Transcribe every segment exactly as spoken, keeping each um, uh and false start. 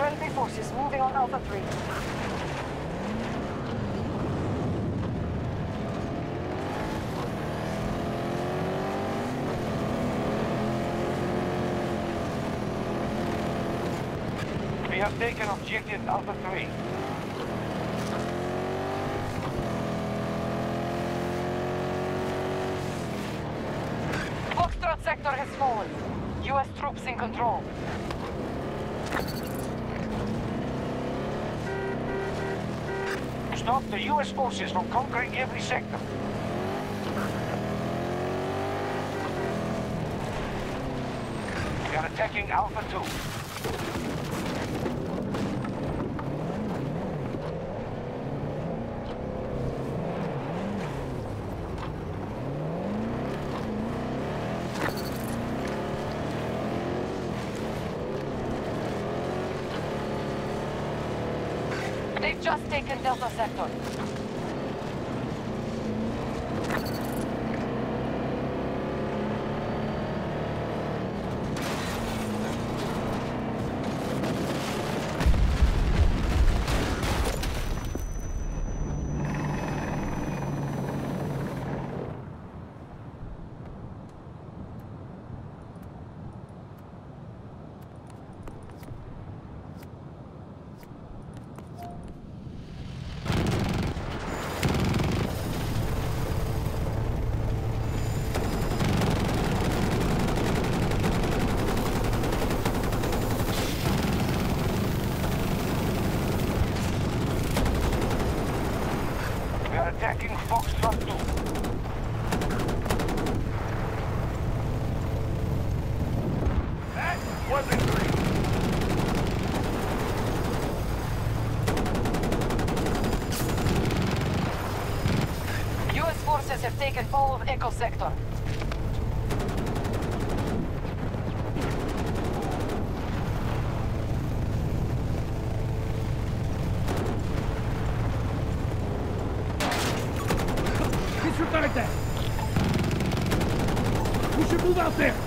Friendly forces moving on Alpha three. We have taken objective Alpha three. Foxtrot sector has fallen. U S troops in control. Stop the U S forces from conquering every sector. We are attacking Alpha two. They've just taken Delta sector. We are attacking Foxtrot two. That wasn't great. U S forces have taken all of Echo sector. Disregard that! We should move out there!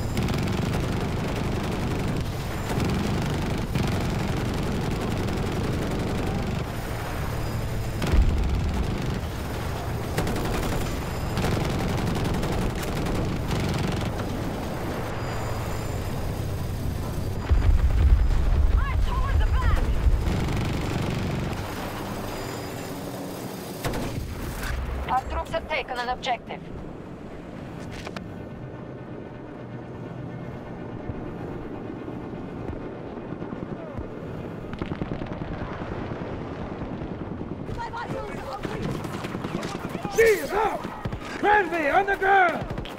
Our troops have taken an objective. She is out! Cranby, on the ground!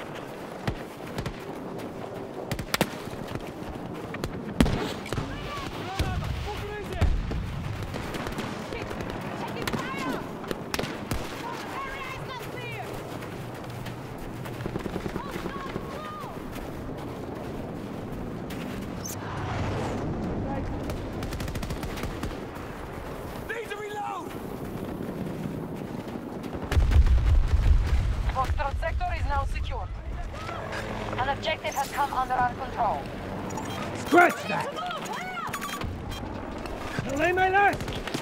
Foxtrot sector is now secure. An objective has come under our control. Scratch that! I'll lay my knife!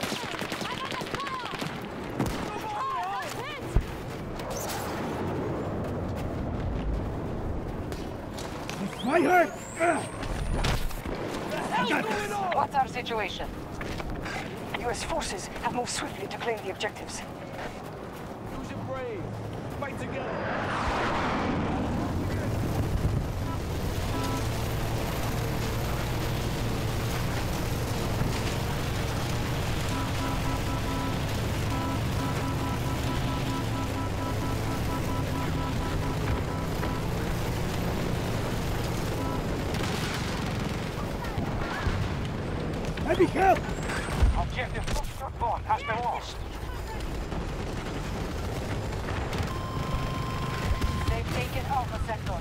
This might hurt! Ugh. I got this. What's our situation? U S forces have moved swiftly to claim the objectives. Use your brain. Fight together. Let me help! Objective Foxtrot one has been lost. They've taken Alpha sector.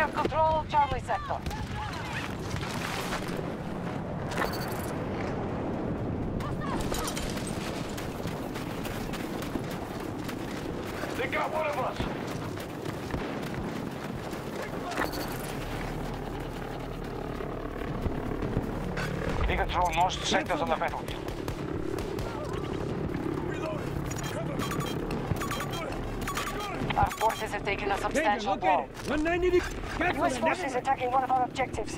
have control of Charlie sector. They got one of us! We control most sectors on the battlefield. Our forces have taken a substantial Look at blow. it! one ninety degrees! U S forces attacking one of our objectives.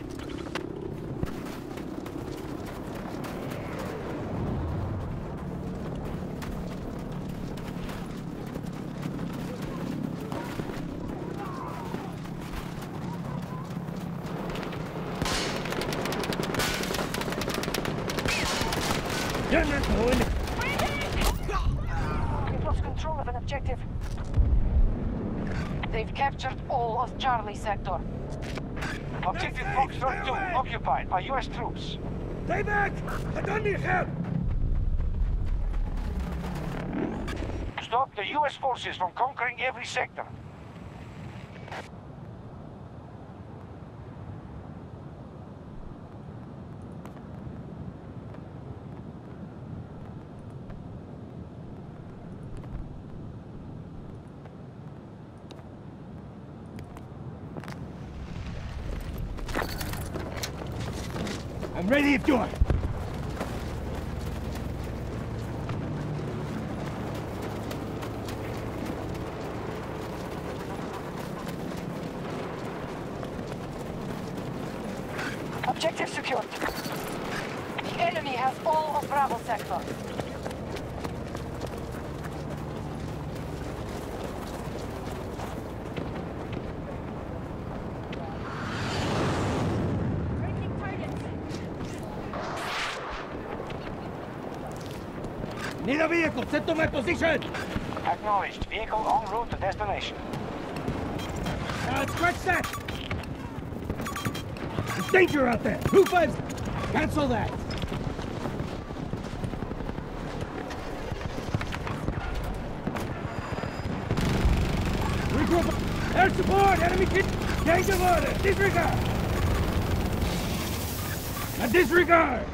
You're not going! We've lost control of an objective. They've captured all of Charlie sector. Objective Foxtrot two occupied by U S troops. Stay back! I don't need help! Stop the U S forces from conquering every sector. I'm ready if you are. Objective secured. The enemy has all of Bravo sector. Need a vehicle! Set to my position! Acknowledged. Vehicle en route to destination. Now scratch that! There's danger out there! Two fives! Cancel that! Regroup! Air support! Enemy kit! Change of order! Disregard! Now disregard!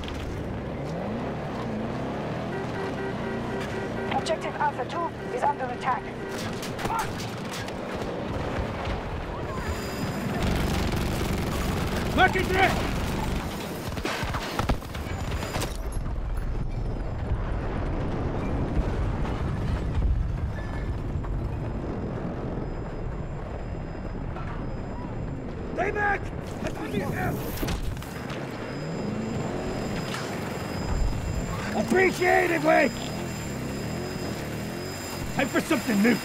Objective Alpha two is under attack. Mark it red! Stay back! I don't need help! Appreciate it, Wade! Time for something new!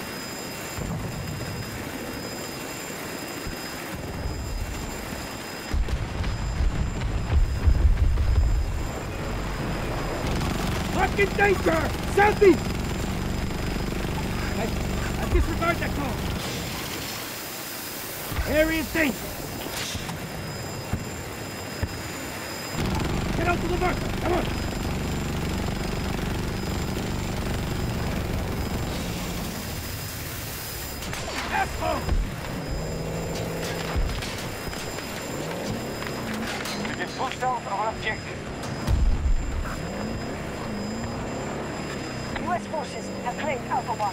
Fucking danger! Southeast! I, I disregard that call. Area is danger. Get out to the marker, come on! Asshole! We can push down our objective. U S forces have claimed Alpha one.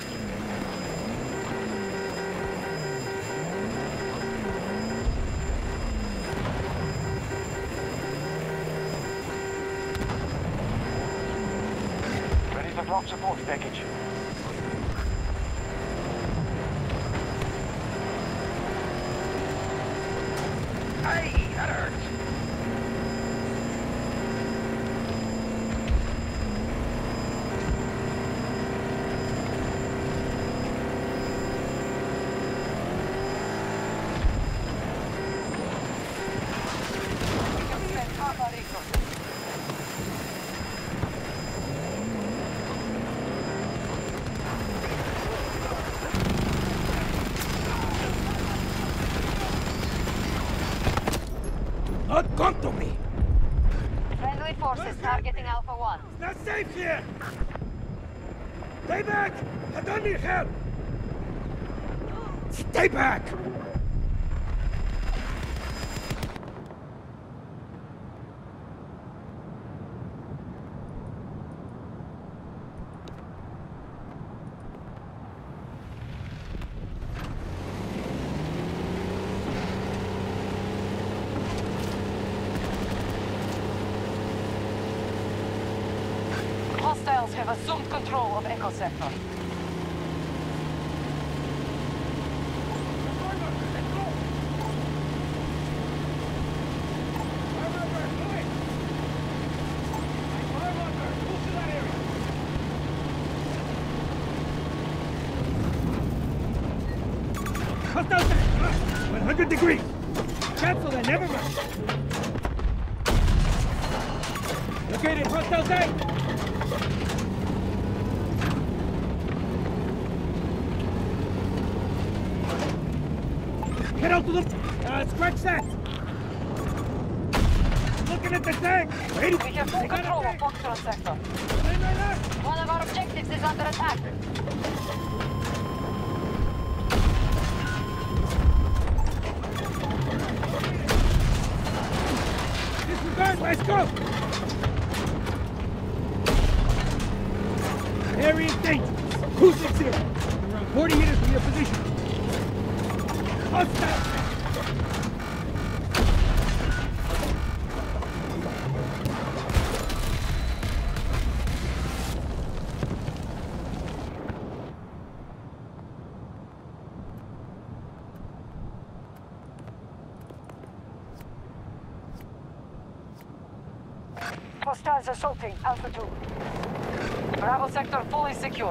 Ready to drop support package. Hey, that hurts! Not come to me! Friendly forces targeting Alpha one. It's not safe here! Stay back! I don't need help! Stay back! Hostiles have assumed control of Echo Sector. Hostile tank! one hundred degrees! Cancel that, never mind! Located hostile tank! Get out to the... Uh, scratch that! Looking at the tank! Ready? We have full control of Foxtrot Sector. Line, line, line. One of our objectives is under attack. Disregard, let's go! Area is dangerous. Who's at zero? Around forty meters from your position. Hostile! Hostiles assaulting Alpha two. Bravo sector fully secured.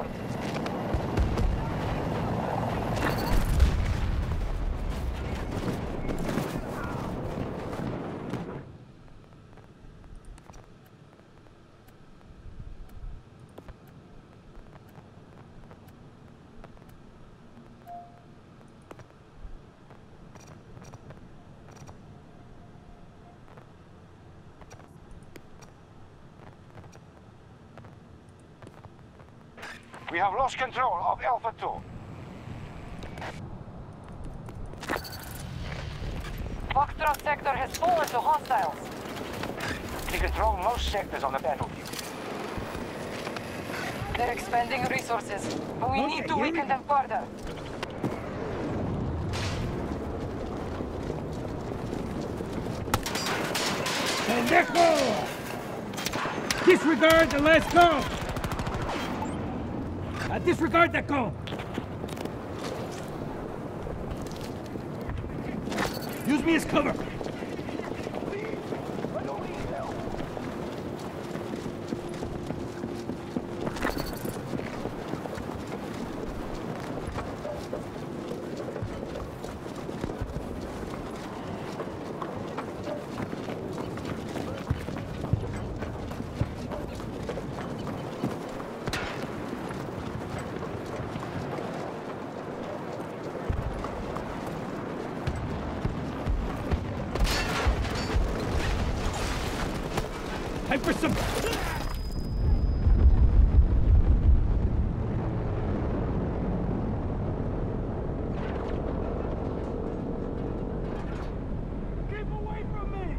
We have lost control of Alpha two. Foxtrot sector has fallen to hostiles. We control most sectors on the battlefield. They're expending resources, but we Okay, need to here we weaken go. them further. Pendejo! Disregard the last call! Uh, disregard that call! Use me as cover! Time for some... Keep away from me!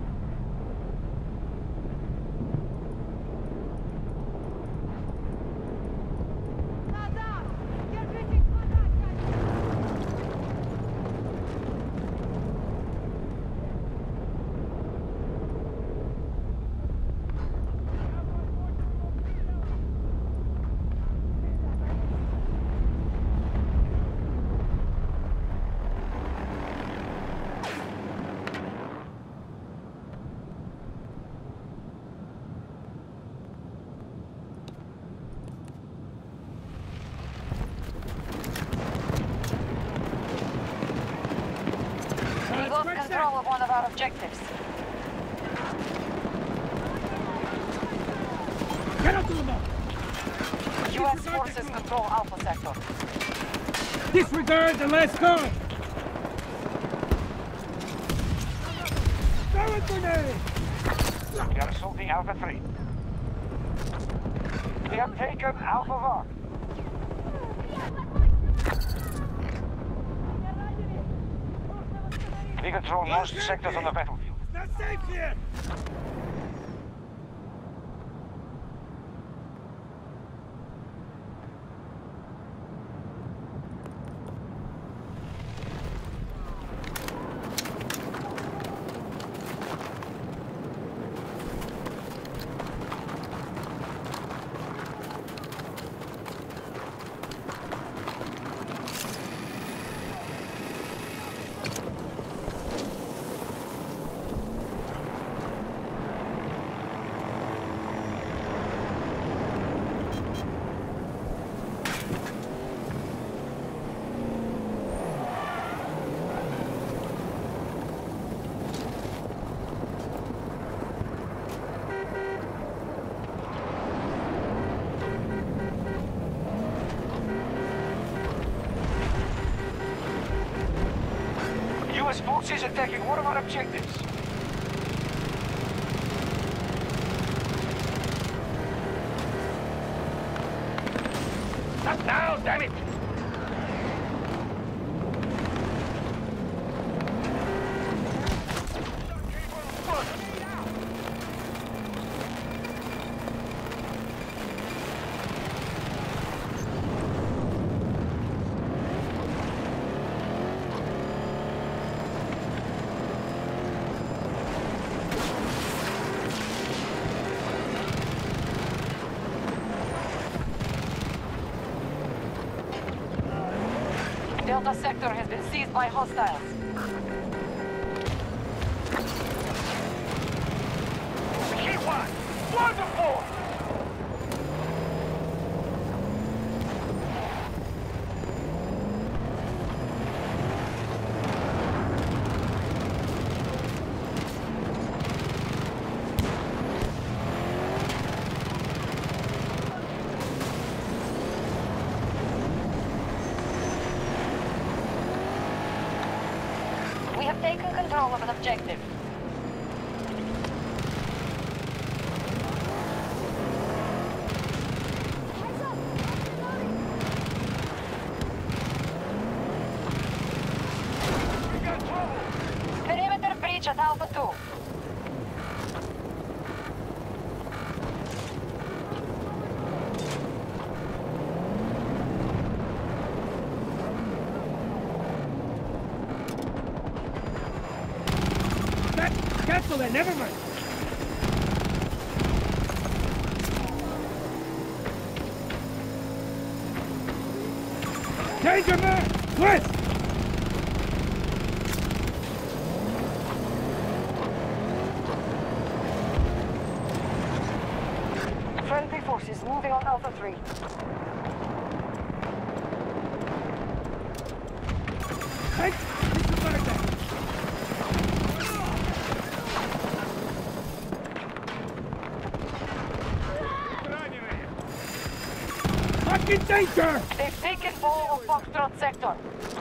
We lost control of one of our objectives. Get up to the mouth! U S forces control Alpha sector. Disregard the last call! Throw a grenade! We are assaulting Alpha three. We have taken Alpha one. We control most sectors on the battlefield. It's not safe here! U S forces attacking one of our objectives. Not now, damn it! Delta sector has been seized by hostiles. Hit one! Wonderful! We have taken control of an objective. We got trouble! Perimeter breach at Alpha two. Cancel it, never mind. Danger man! West! Friendly forces moving on Alpha three. Hey, disregard that. Fucking danger! They've taken full of Foxtrot sector.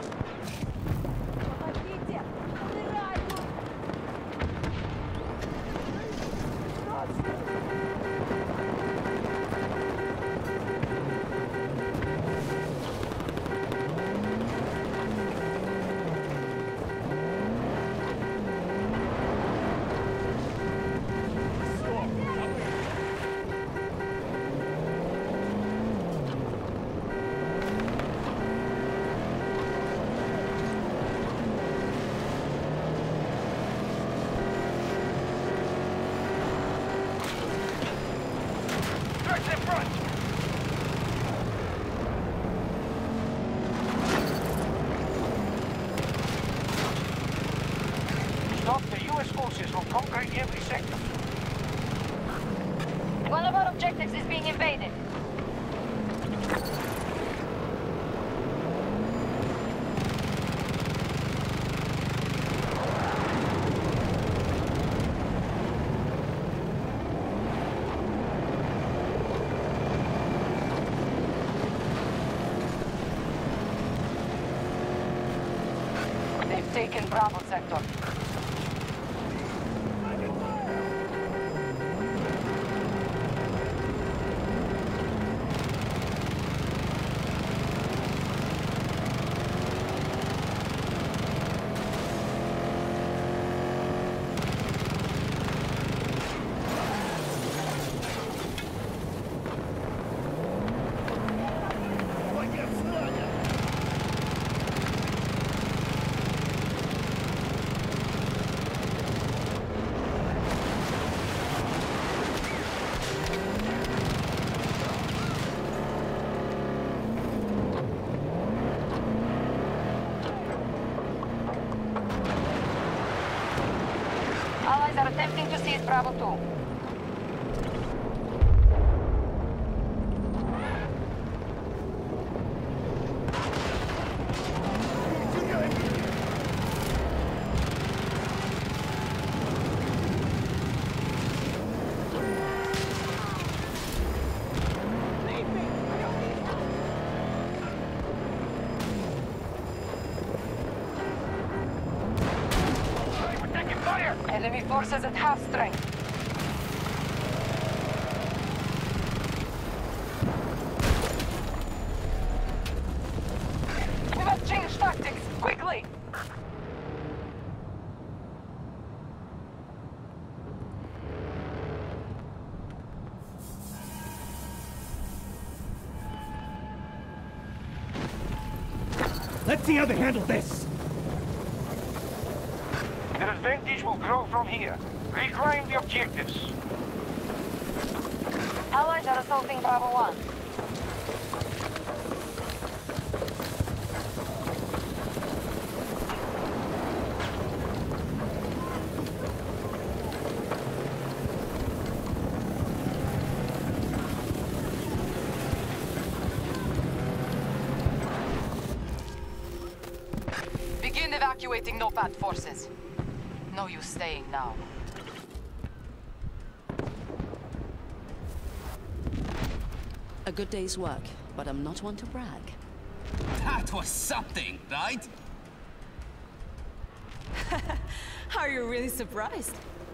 Turrets in front! Stop the U S forces from conquering every sector. One of our objectives is being invaded. They've taken Bravo sector. Allies are attempting to seize Bravo two. Enemy forces at half strength. We must change tactics, quickly! Let's see how they handle this. The advantage will grow from here. Reclaim the objectives. Allies are assaulting Bravo one. Begin evacuating NOPAD forces. No use staying now. A good day's work, but I'm not one to brag. That was something, right? Are you really surprised?